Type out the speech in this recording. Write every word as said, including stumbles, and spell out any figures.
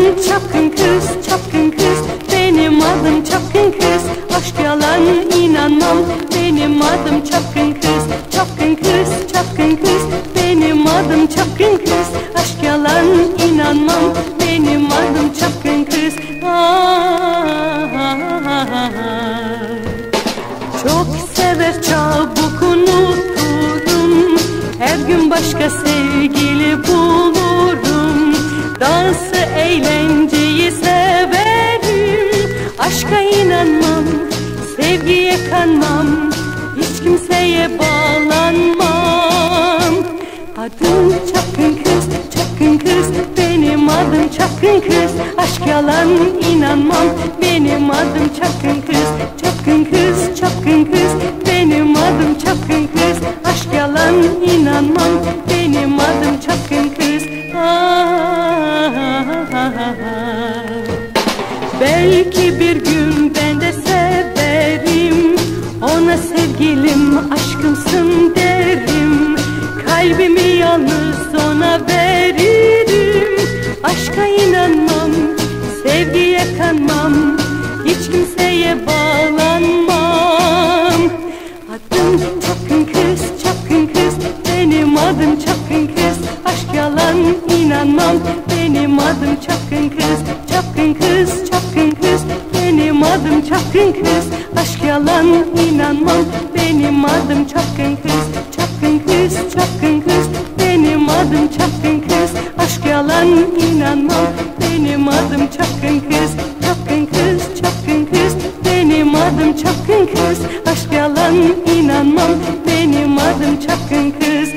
çapkın kız, çapkın kız, benim adım çapkın kız. Aşk yalan inanmam, benim adım çapkın kız. Çapkın kız, çapkın kız, benim adım çapkın kız. Aşk yalan inanmam, benim adım çapkın kız. Ah, ah, ah, ah. Çok sever çabuk unuturum, her gün başka sevgili bulurum. Dansı eğlenceyi severim, aşka inanmam, sevgiye kanmam, hiç kimseye bağlanmam. Adım çapkın kız, çapkın kız, benim adım çapkın kız. Aşk yalan inanmam, benim adım çapkın kız. Çapkın kız, çapkın kız, benim adım çapkın kız. Aşk yalan inanmam, benim adım çapkın kız. Ah, ah, ah, ah. Belki bir gün ben de severim, ona sevgilim aşkımsın derim. Kalbimi yalnız ona veririm, aşka inanmam, sevgiye kanmam, hiç kimseye bağlanmam. Adım çapkın kız, çapkın kız, benim adım çapkın kız. Aşk yalan inanmam, benim adım çapkın kız. Çapkın kız, çapkın kız, benim adım çapkın kız. Aşk yalan inanmam, benim adım çapkın kız. Çapkın kız, çapkın kız, benim adım çapkın kız. Aşk yalan inanmam, benim adım çapkın kız. Çapkın kız, çapkın kız, benim adım çapkın kız. Aşk yalan inanmam, benim adım çapkın kız.